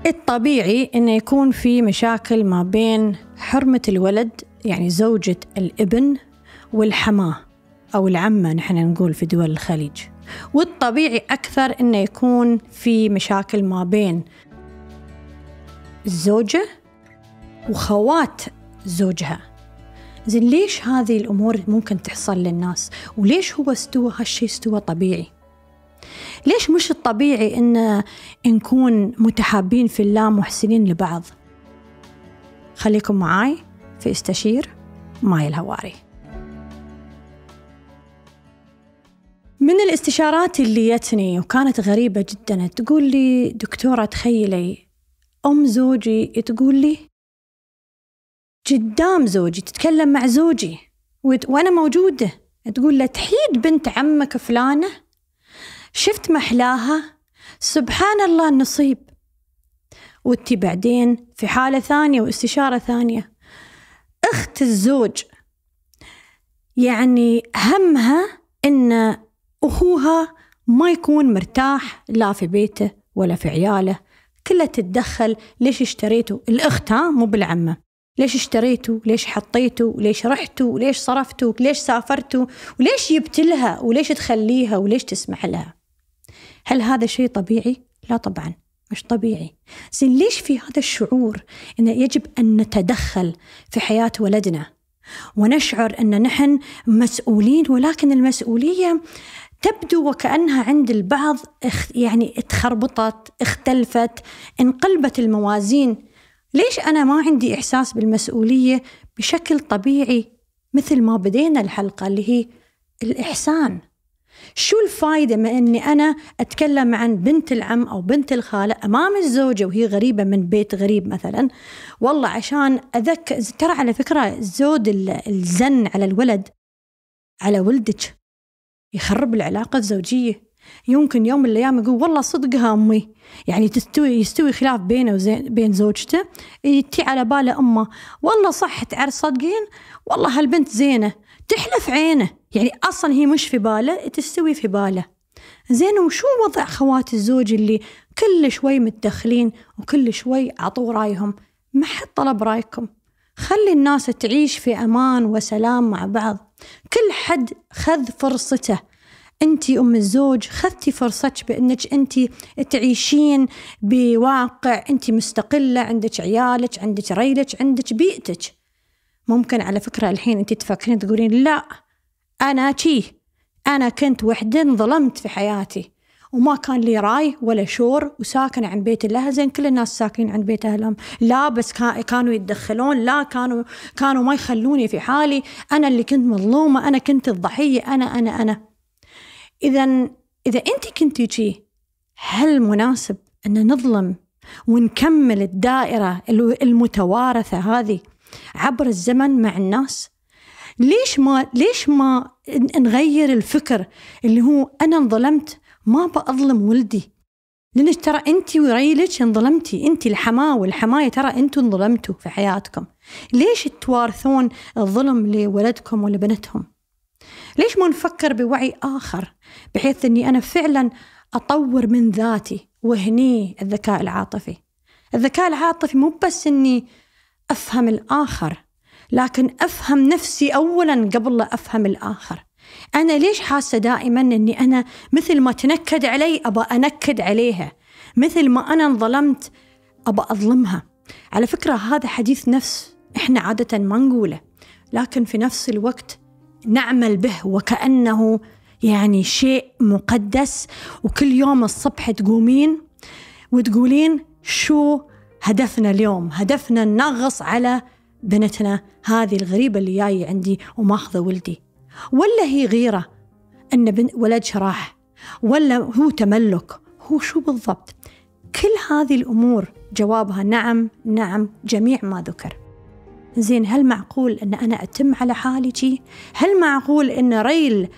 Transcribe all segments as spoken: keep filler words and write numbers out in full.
الطبيعي إنه يكون في مشاكل ما بين حرمة الولد، يعني زوجة الابن، والحماة أو العمة نحن نقول في دول الخليج. والطبيعي أكثر إنه يكون في مشاكل ما بين الزوجة وخوات زوجها. زين ليش هذه الأمور ممكن تحصل للناس؟ وليش هو استوى هالشي استوى طبيعي؟ ليش مش الطبيعي إن نكون متحابين في الله محسنين لبعض؟ خليكم معاي في استشير ماي الهواري. من الاستشارات اللي جتني وكانت غريبة جدا، تقول لي دكتورة تخيلي أم زوجي تقول لي قدام زوجي، تتكلم مع زوجي وأنا موجودة، تقول له تحيد بنت عمك فلانة، شفت محلاها، سبحان الله النصيب. وانتي بعدين في حالة ثانية واستشارة ثانية، أخت الزوج يعني همها إن أخوها ما يكون مرتاح لا في بيته ولا في عياله، كلها تتدخل. ليش اشتريتوا الأخت؟ ها مو بالعمة. ليش اشتريتوا؟ ليش حطيتوا؟ ليش رحتوا؟ ليش صرفتوا؟ ليش سافرتوا؟ وليش جبت لها؟ وليش تخليها؟ وليش تسمح لها؟ هل هذا شيء طبيعي؟ لا طبعا مش طبيعي. زين ليش في هذا الشعور إن يجب أن نتدخل في حياة ولدنا ونشعر أن نحن مسؤولين، ولكن المسؤولية تبدو وكأنها عند البعض يعني اتخربطت، اختلفت، انقلبت الموازين. ليش أنا ما عندي إحساس بالمسؤولية بشكل طبيعي مثل ما بدينا الحلقة اللي هي الإحسان؟ شو الفايدة من أني أنا أتكلم عن بنت العم أو بنت الخالة أمام الزوجة وهي غريبة من بيت غريب مثلا، والله عشان أذكر. ترى على فكرة زود الزن على الولد على ولدك يخرب العلاقة الزوجية. يمكن يوم من الأيام يقول والله صدقها أمي، يعني تستوي يستوي خلاف بينه وبين زوجته، يتي على باله أمه والله صح تعرف صدقين والله هالبنت زينة، تحلف عينه، يعني أصلا هي مش في باله، تستوي في باله. زين وشو وضع خوات الزوج اللي كل شوي متدخلين وكل شوي عطوا رأيهم؟ ما حد طلب رأيكم. خلي الناس تعيش في أمان وسلام مع بعض، كل حد خذ فرصته. أنتي أم الزوج خذتي فرصتك بأنك أنتي تعيشين بواقع أنتي مستقلة، عندك عيالك، عندك ريلك، عندك بيئتك. ممكن على فكرة الحين أنتي تفكرين تقولين لا أنا شي أنا كنت وحدة انظلمت في حياتي وما كان لي راي ولا شور وساكن عن بيت الله. زين كل الناس ساكنين عن بيت أهلهم. لا بس كانوا يتدخلون، لا كانوا كانوا ما يخلوني في حالي، أنا اللي كنت مظلومة، أنا كنت الضحية، أنا أنا أنا إذا إذا أنت كنتي شي، هل مناسب أن نظلم ونكمل الدائرة المتوارثة هذه عبر الزمن مع الناس؟ ليش ما ليش ما نغير الفكر اللي هو أنا انظلمت ما بأظلم ولدي، لأن ترى أنت وريلك انظلمتي، أنت الحماة والحماية ترى أنتوا انظلمتوا في حياتكم. ليش توارثون الظلم لولدكم ولبنتهم؟ ليش ما نفكر بوعي آخر بحيث أني أنا فعلا أطور من ذاتي؟ وهني الذكاء العاطفي. الذكاء العاطفي مو بس أني أفهم الآخر، لكن أفهم نفسي أولا قبل لا أفهم الآخر. أنا ليش حاسة دائما أني أنا مثل ما تنكد علي أبا أنكد عليها، مثل ما أنا انظلمت أبا أظلمها؟ على فكرة هذا حديث نفس إحنا عادة ما نقوله، لكن في نفس الوقت نعمل به وكأنه يعني شيء مقدس. وكل يوم الصبح تقومين وتقولين شو هدفنا اليوم؟ هدفنا ننغص على بنتنا هذه الغريبة اللي جاي عندي وماخذة ولدي، ولا هي غيرة أن بن ولدش راح، ولا هو تملك، هو شو بالضبط؟ كل هذه الأمور جوابها نعم نعم جميع ما ذكر. زين هل معقول أن أنا أتم على حالي شي؟ هل معقول أن ريل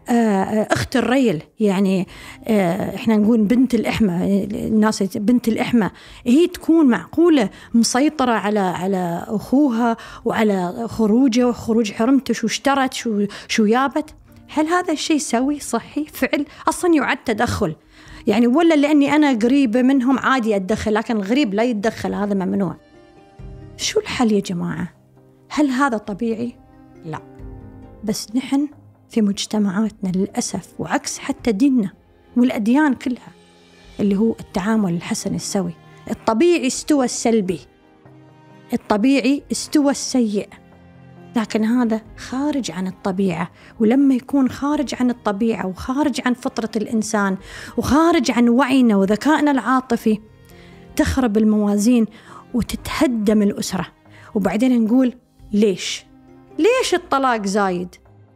أخت الريل، يعني إحنا نقول بنت الإحمى، الناس بنت الإحمى، هي تكون معقولة مسيطرة على على أخوها وعلى خروجه وخروج حرمته، شو اشترت شو شو يابت؟ هل هذا الشيء سوي صحي؟ فعل أصلا يعد تدخل. يعني ولا لأني أنا قريبة منهم عادي أتدخل، لكن الغريب لا يتدخل، هذا ممنوع. شو الحل يا جماعة؟ هل هذا طبيعي؟ لا، بس نحن في مجتمعاتنا للأسف، وعكس حتى ديننا والأديان كلها، اللي هو التعامل الحسن السوي. الطبيعي استوى السلبي، الطبيعي استوى السيء، لكن هذا خارج عن الطبيعة. ولما يكون خارج عن الطبيعة وخارج عن فطرة الإنسان وخارج عن وعينا وذكائنا العاطفي، تخرب الموازين وتتهدم الأسرة. وبعدين نقول ليش؟ ليش الطلاق زايد؟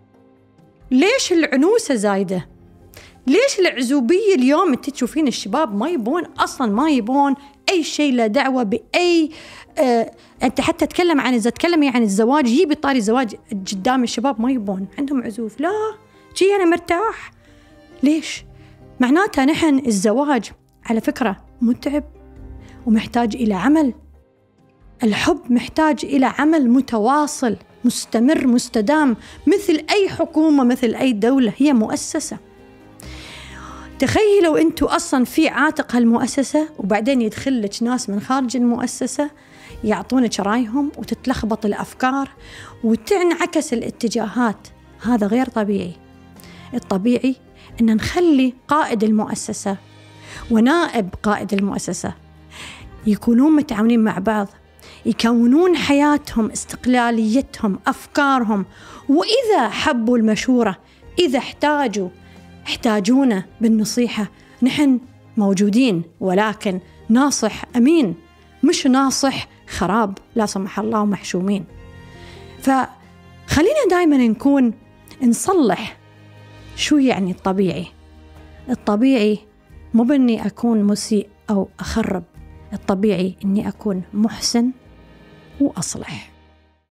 ليش العنوسة زايدة؟ ليش العزوبية اليوم؟ انت تشوفين الشباب ما يبون أصلا، ما يبون أي شيء، لا دعوة بأي آه، أنت حتى تتكلم عن إذا تكلمي عن الزواج، يجيب طاري الزواج قدام الشباب، ما يبون، عندهم عزوف. لا، جي أنا مرتاح. ليش؟ معناتها نحن الزواج على فكرة متعب ومحتاج إلى عمل. الحب محتاج إلى عمل متواصل مستمر مستدام، مثل أي حكومة، مثل أي دولة، هي مؤسسة. تخيلوا أنتوا أصلا في عاتق هالمؤسسة، وبعدين يدخل لك ناس من خارج المؤسسة يعطونك رأيهم، وتتلخبط الأفكار وتنعكس الاتجاهات. هذا غير طبيعي. الطبيعي أن نخلي قائد المؤسسة ونائب قائد المؤسسة يكونون متعاونين مع بعض، يكونون حياتهم، استقلاليتهم، أفكارهم. وإذا حبوا المشورة، إذا احتاجوا احتاجونا بالنصيحة، نحن موجودين، ولكن ناصح أمين، مش ناصح خراب لا سمح الله ومحشومين. فخلينا دائما نكون نصلح شو يعني الطبيعي. الطبيعي مو بأني أكون مسيء أو أخرب، الطبيعي أني أكون محسن وأصلح.